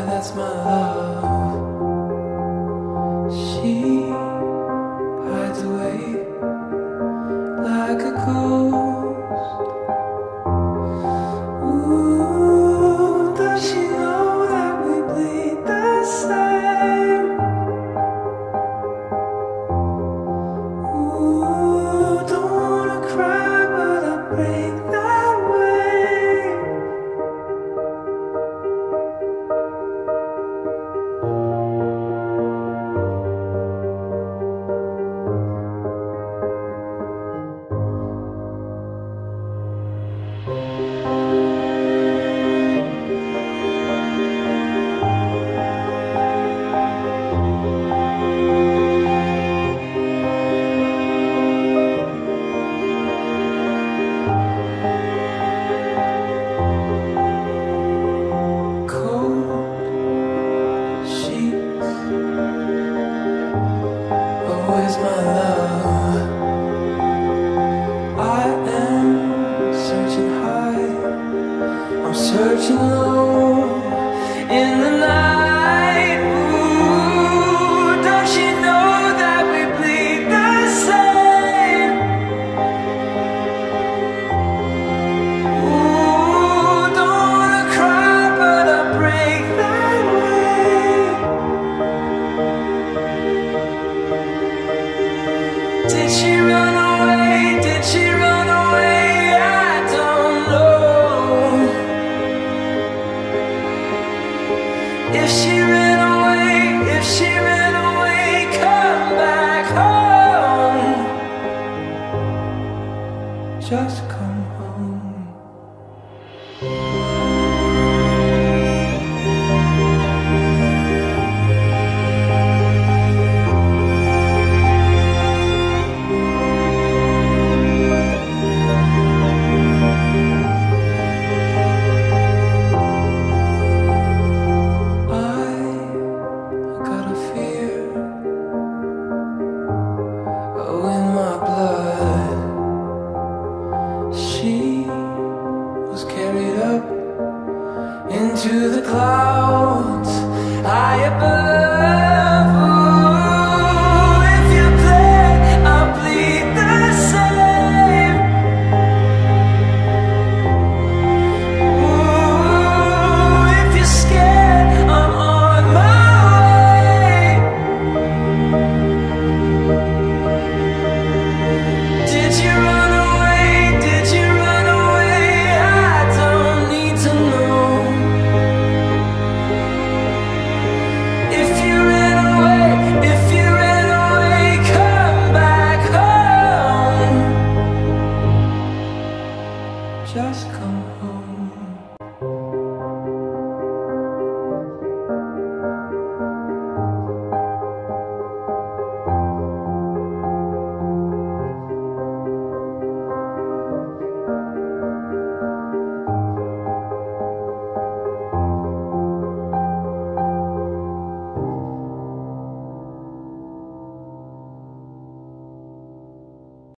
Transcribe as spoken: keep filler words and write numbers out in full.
that's my love. She hides away like a ghost. Ooh, does she know that we bleed the same? Ooh, don't wanna cry, but I break that way. Where's my love? I am searching high, I'm searching low in the night. Ooh, does she know that we bleed the same? Ooh, don't wanna cry, but I break that way. Did she run away? Did she run away? I don't know. If she ran away, if she ran away, come back home. Just come home. Into the clouds high above. Ooh, if you bled, I'll bleed the same. Ooh, if you're scared, I'm on my way. Did you run away? Did you run away? I don't need to know. If you ran away, if you ran away, come back home. Just come home.